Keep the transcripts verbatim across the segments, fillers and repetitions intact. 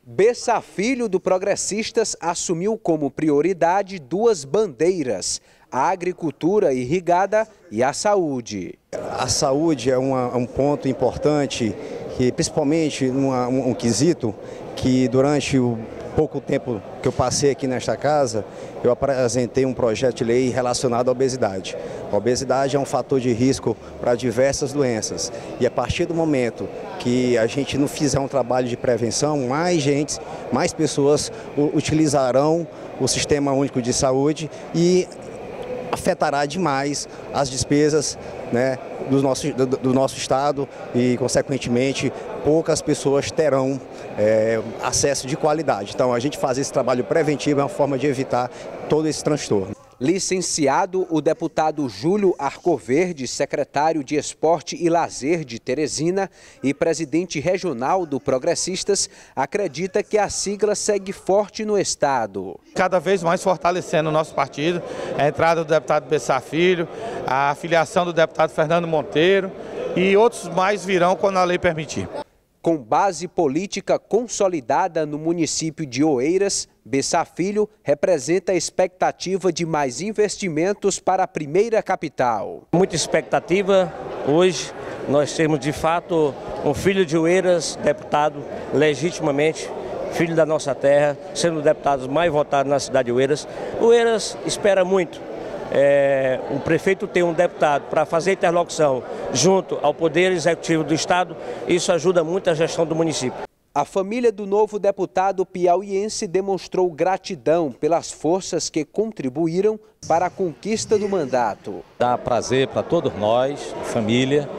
Bessa Filho, do Progressistas, assumiu como prioridade duas bandeiras: a agricultura irrigada e a saúde. A saúde é uma, um ponto importante, que, principalmente numa, um, um quesito que durante o pouco tempo que eu passei aqui nesta casa, eu apresentei um projeto de lei relacionado à obesidade. A obesidade é um fator de risco para diversas doenças e a partir do momento que a gente não fizer um trabalho de prevenção, mais gente, mais pessoas utilizarão o Sistema Único de Saúde e afetará demais as despesas, né, do, nosso, do, do nosso estado e, consequentemente, poucas pessoas terão é, acesso de qualidade. Então, a gente fazer esse trabalho preventivo é uma forma de evitar todo esse transtorno. Licenciado, o deputado Júlio Arcoverde, secretário de Esporte e Lazer de Teresina e presidente regional do Progressistas, acredita que a sigla segue forte no estado. Cada vez mais fortalecendo o nosso partido, a entrada do deputado Bessa Filho, a filiação do deputado Fernando Monteiro e outros mais virão quando a lei permitir. Com base política consolidada no município de Oeiras, Bessa Filho representa a expectativa de mais investimentos para a primeira capital. Muita expectativa. Hoje nós temos de fato um filho de Oeiras, deputado legitimamente, filho da nossa terra, sendo o deputado mais votado na cidade de Oeiras. Oeiras espera muito. É, o prefeito tem um deputado para fazer interlocução junto ao Poder Executivo do Estado, isso ajuda muito a gestão do município. A família do novo deputado piauiense demonstrou gratidão pelas forças que contribuíram para a conquista do mandato. Dá prazer para todos nós, família,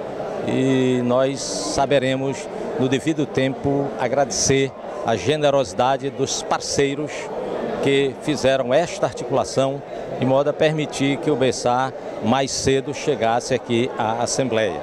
e nós saberemos, no devido tempo, agradecer a generosidade dos parceiros que fizeram esta articulação de modo a permitir que o Bessa mais cedo chegasse aqui à Assembleia.